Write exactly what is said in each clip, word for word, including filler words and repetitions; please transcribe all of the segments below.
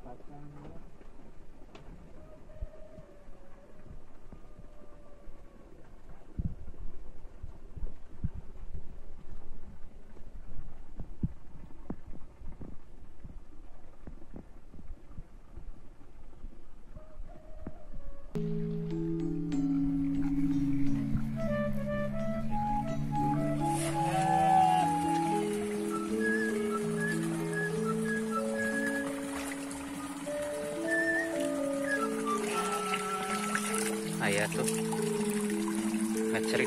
Ayah tuh ngecerik.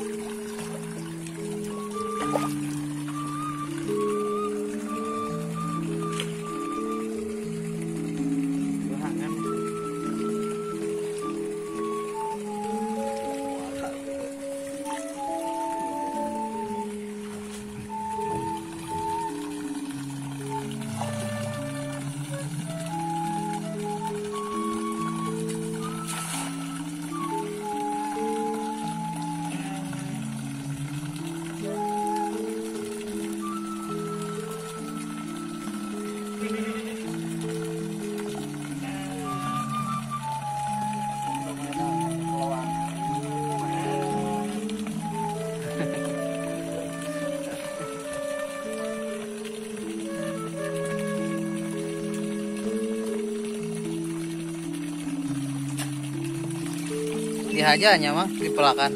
Dihajanya mah dipelakan.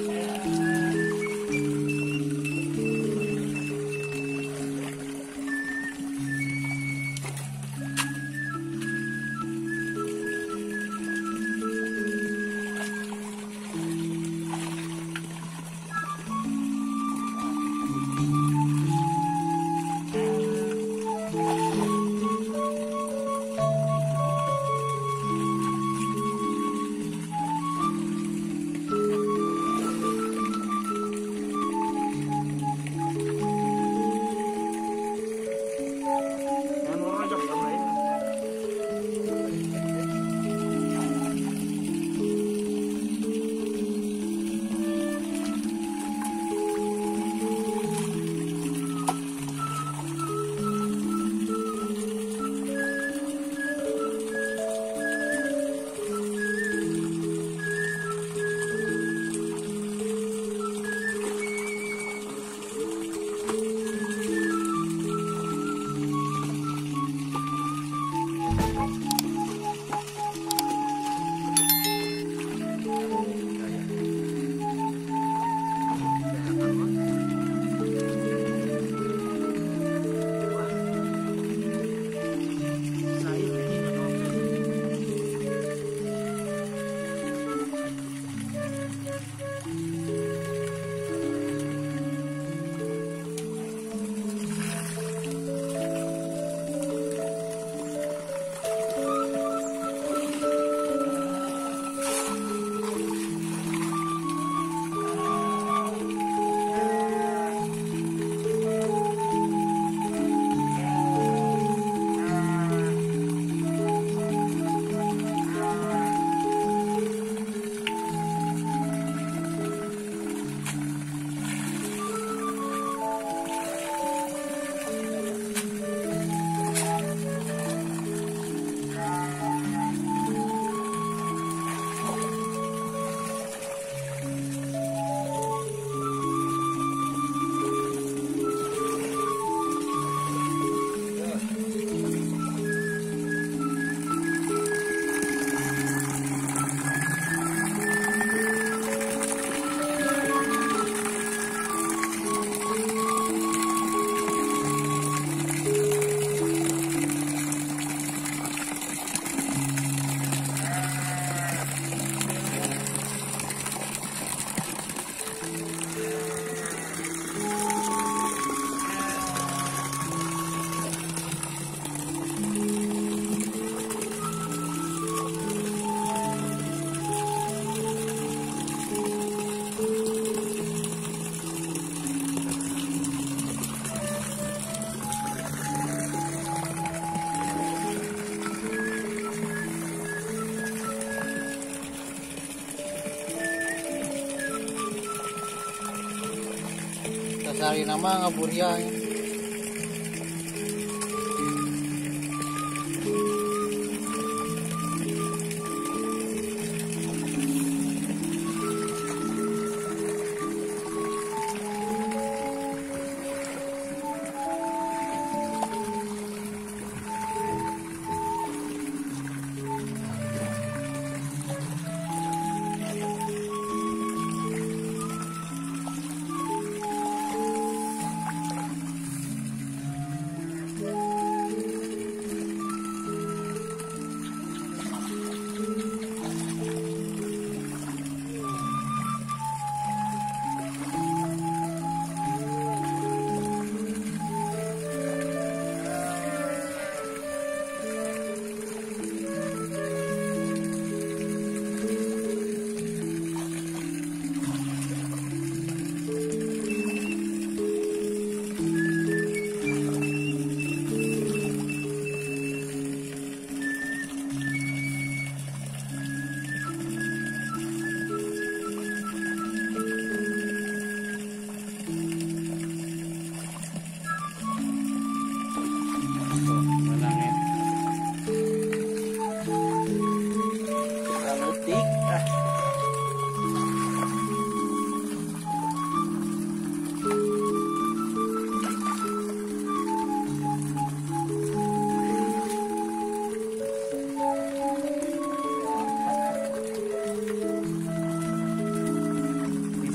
Cari nama ngaburiang.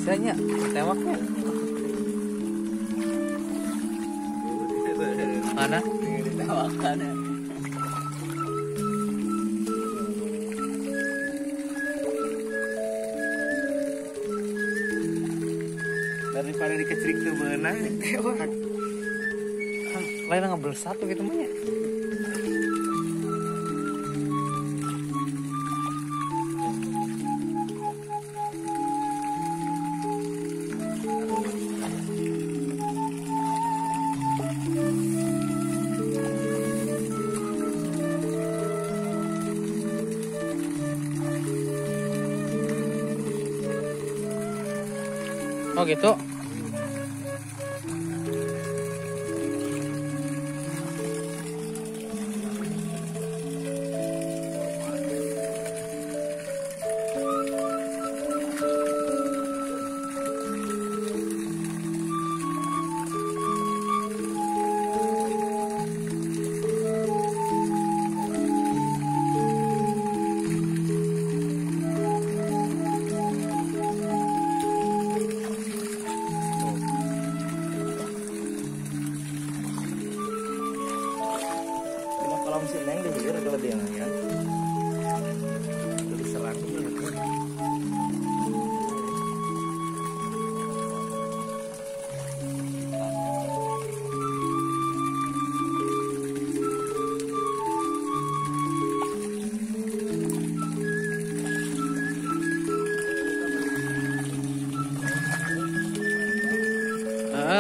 Bisanya tewaknya. Mana? Ditawakan ya. Daripada dikecerik tuh benang tewak. Lain ngambil satu gitu mah ya. Oh gitu. Kalau mesin neng dihilir ada lebih yang ya. Lebih serang gitu. Ah.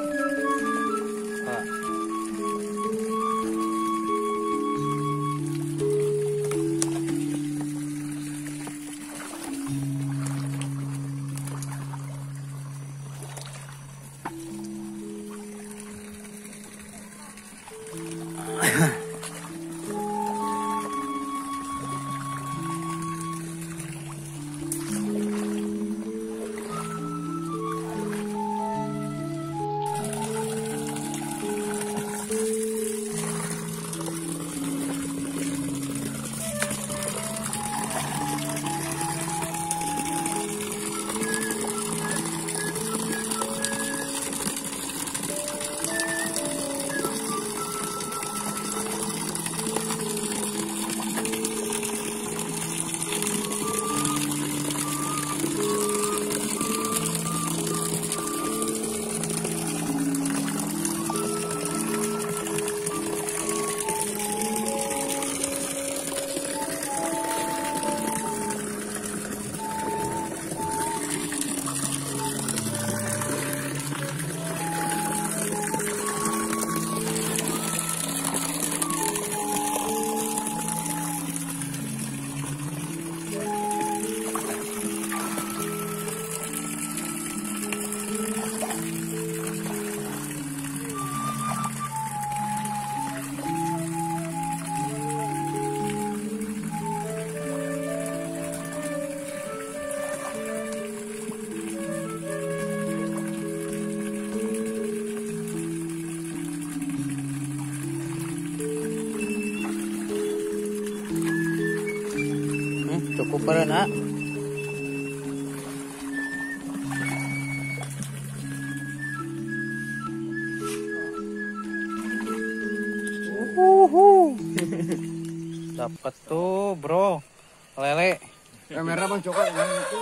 Cukup pala na. Uhuhu. Dapat tuh, bro. Lele. Kamera Bang Joko yang itu.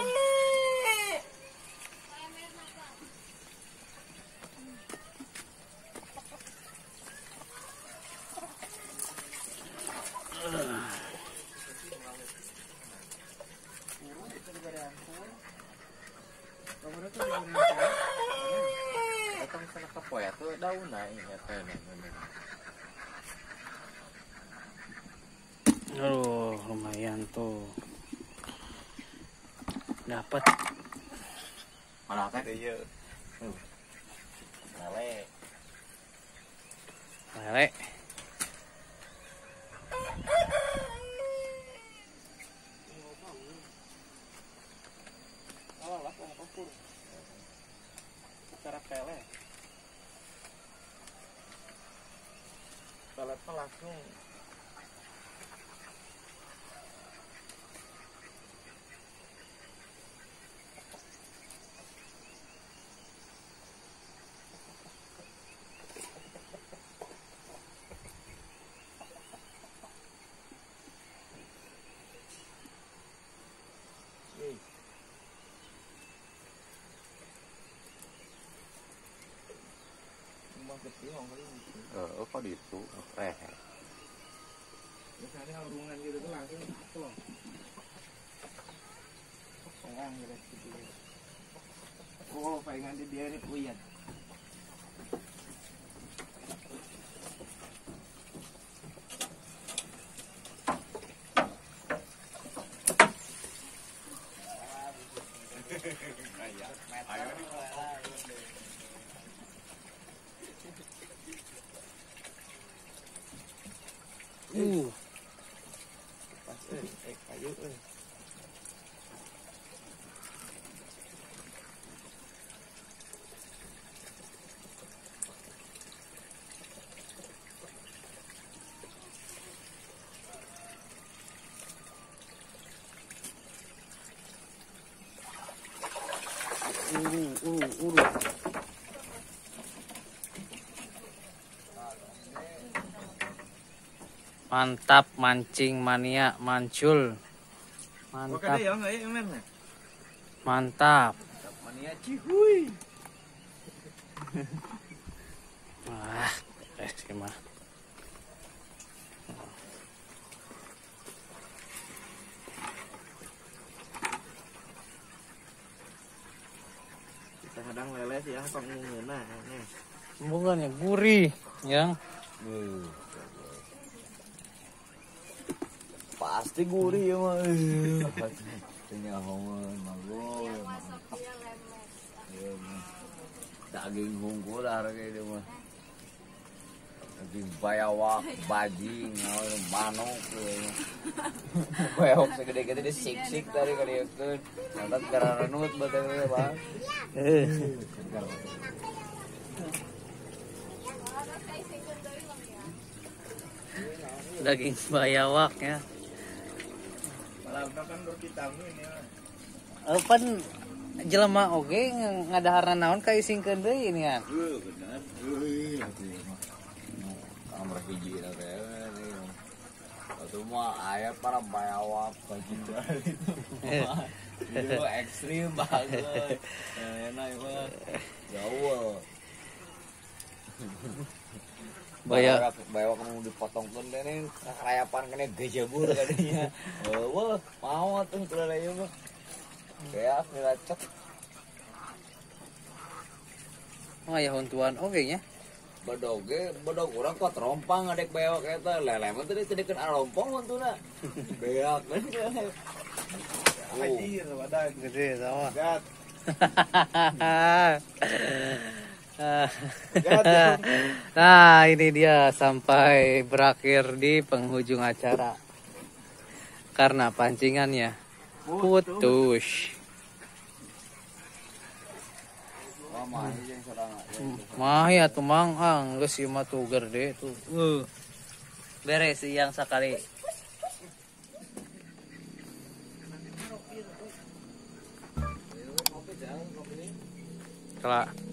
Aduh, lumayan tuh. Dapat. Mana kan dia? Lele. Lele. Cara pele. Peletnya langsung. Eh, kok itu rehe. Misalnya urungan gitu tuh langsung plong. Sayang gitu. Oh, palingan di dia ini puyat. Uh, Pas eh, eh kayu eh. uh, uh, uh. Mantap mancing mania mancul. Mantap. Makanya ya enggak ya emer nah. Mantap. Mania cihuy. Wah, eh gimana? Kadang lele sih yang pengeuna nih. Bukannya gurih, yang Uh. Pasti gurih ya mah. Kenyahongan mago. Daging hungkul harga itu mah. Daging bayawak, bajing, manuk. Bayawak segede-gede disik-sik tadi kali itu. Nanti karena renut betul Bang. eh daging bayawak ya. Malah kan bervitamin ya. Pan jelema oge ngadaharna naon ka isingkeun deui ini kan. Heuh bener. Heuh atuh mah. Kamar hiji na teh. Atuh mah aya para bayawak bajing dari itu. Itu ekstrim banget. Enak mah. Jauh. Bayawak bayawak kamu dipotongkeun teh nih karayapan kene gejebur kadinya. Eueuh, mau atuh tulele ieu mah. Beak dilacak. oh ya huntuan oge nya. Badoge, badog urang kuat rompang adek bayawak eta. Lele mah teh tedikeun arompong mantuna. Beak kan. Anjir, wadah Gede sawah. gat. Nah ini dia sampai berakhir di penghujung acara karena pancingannya putus. Mah ya tuh mang ang geus ieu mah tuh gede tuh. Uh. Beres yang sakali. Kelak.